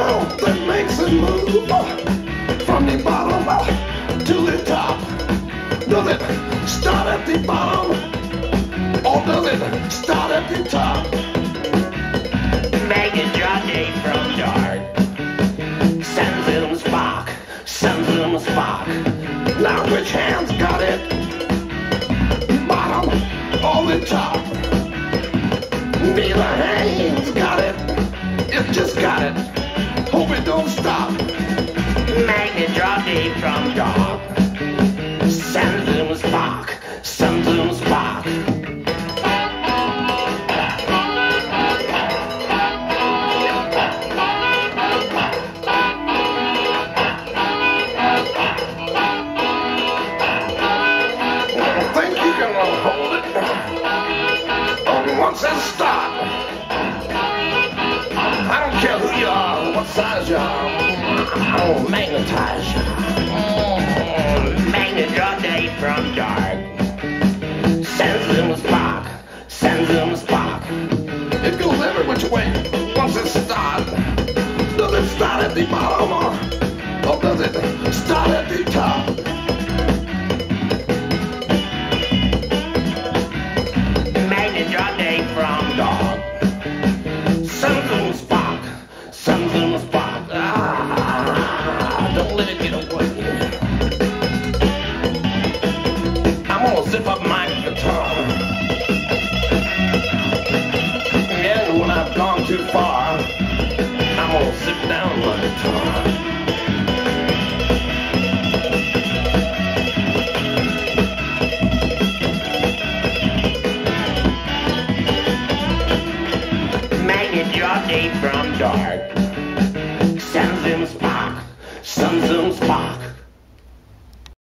that makes it move from the bottom to the top. Does it start at the bottom or does it start at the top? Make it drop day from dark. Sends him spark, sends him spark. Now which hand's got it? Bottom or the top? Neither hand's got it. It just got it. Hope it don't stop. Make it drop day from dark. Sends him spark, sends him spark. Hold it. Once it start, I don't care who you are, what size you are, I'll magnetize you. Magnet drop day from dark. Sends him a spark, sends him a spark. It goes every which way. Once it starts, does it start at the bottom or does it start at the top? Dog. Something spark, something spark. Don't let it get away. I'm gonna zip up my guitar. And when I've gone too far, I'm gonna zip down my guitar. Drop day from dark. Sends him spark, sends him spark.